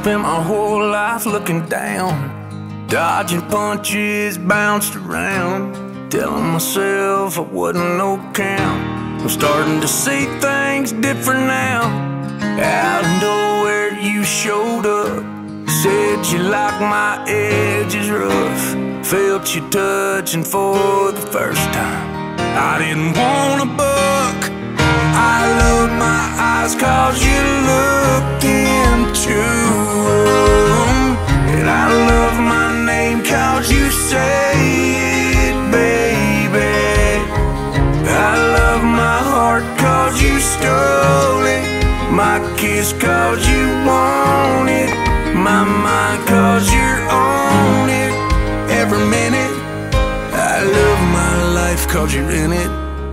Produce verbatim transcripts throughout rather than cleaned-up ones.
spent my whole life looking down, dodging punches, bounced around, telling myself I wasn't no count. I'm starting to see things different now. Out of nowhere you showed up, said you like my edges rough, felt you touching for the first time. I didn't want a buck, I love my eyes cause you look into them. And I love my name cause you say it, baby. I love my heart cause you stole it, my kiss cause you want it, my mind cause you're on it. Every minute I love my life cause you're in it.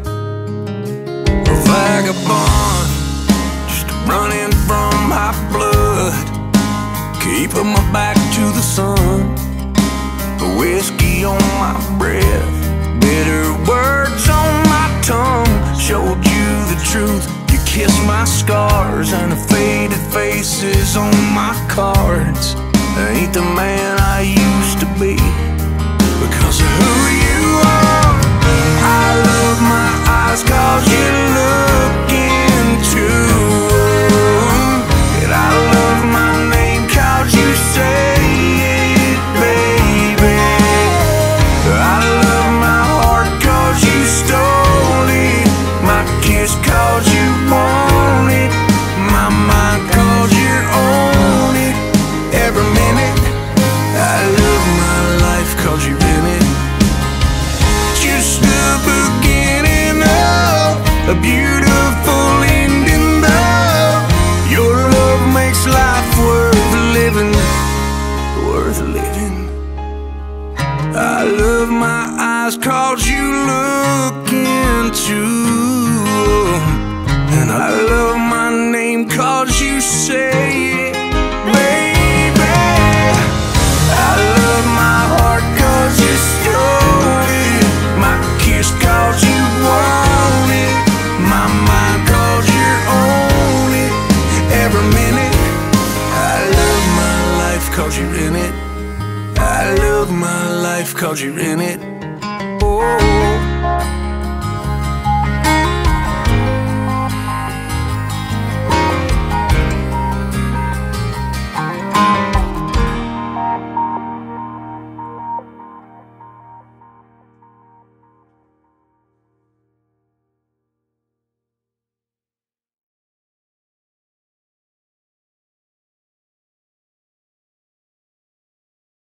A vagabond, just running from hot blood, keeping my back to the sun. A whiskey on my breath, bitter words on my tongue. Showed you the truth, you kissed my scars and the faded faces on my cards. I ain't the man I used to be because of who you are. I love my eyes cause you look into them. And I love my name cause you say it, baby. I love my heart cause you stole it, my kiss cause you want it, my mind cause you're on it. Every minute I love my life cause you're in it. Just the beginning of a beautiful ending though. Your love makes life worth living, worth living. I love my eyes cause you look into them. And I love my name cause you say it, baby. I love my heart cause you stole it, my kiss cause you want it, my mind cause you're on it. Every minute I love my life cause you're in it. I love my life cause you're in it. Oh.